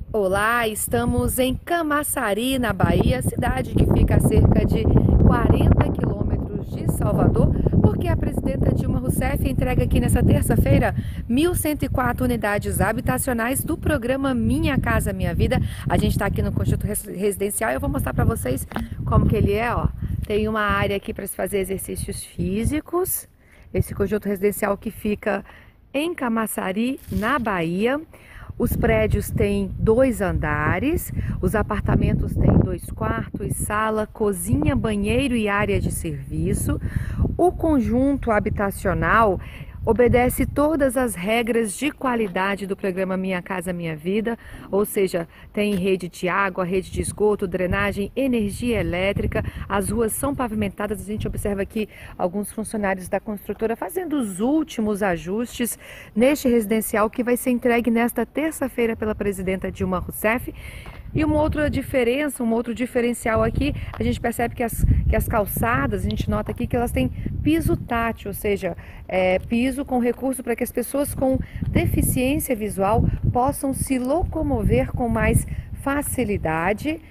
Olá, estamos em Camaçari, na Bahia, cidade que fica a cerca de 40 quilômetros de Salvador, porque a presidenta Dilma Rousseff entrega aqui nessa terça-feira 1.104 unidades habitacionais do programa Minha Casa Minha Vida. A gente está aqui no Conjunto Residencial e eu vou mostrar para vocês como que ele é, ó. Tem uma área aqui para se fazer exercícios físicos. Esse conjunto residencial que fica em Camaçari, na Bahia. Os prédios têm 2 andares, os apartamentos têm 2 quartos, sala, cozinha, banheiro e área de serviço. O conjunto habitacional obedece todas as regras de qualidade do programa Minha Casa Minha Vida, ou seja, tem rede de água, rede de esgoto, drenagem, energia elétrica, as ruas são pavimentadas. A gente observa aqui alguns funcionários da construtora fazendo os últimos ajustes neste residencial que vai ser entregue nesta terça-feira pela presidenta Dilma Rousseff. E uma outra diferença, um outro diferencial aqui, a gente percebe que as calçadas, a gente nota aqui que elas têm piso tátil, ou seja, piso com recurso para que as pessoas com deficiência visual possam se locomover com mais facilidade.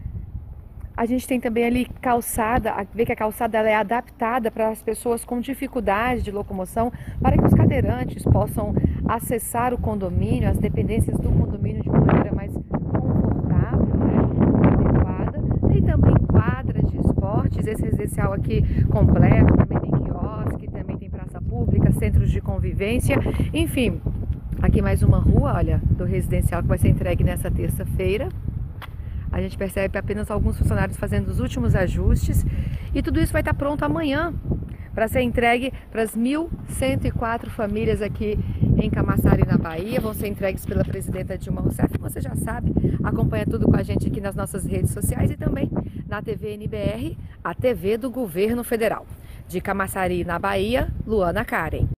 A gente tem também ali calçada, vê que a calçada ela é adaptada para as pessoas com dificuldade de locomoção, para que os cadeirantes possam acessar o condomínio, as dependências do condomínio de uma maneira mais confortável, adequada. Tem também quadras de esportes, esse residencial aqui completo, também tem quiosque, também tem praça pública, centros de convivência, enfim. Aqui mais uma rua, olha, do residencial que vai ser entregue nessa terça-feira. A gente percebe apenas alguns funcionários fazendo os últimos ajustes e tudo isso vai estar pronto amanhã para ser entregue para as 1.104 famílias aqui em Camaçari, na Bahia. Vão ser entregues pela presidenta Dilma Rousseff. Você já sabe, acompanha tudo com a gente aqui nas nossas redes sociais e também na TV NBR, a TV do Governo Federal. De Camaçari, na Bahia, Luana Karen.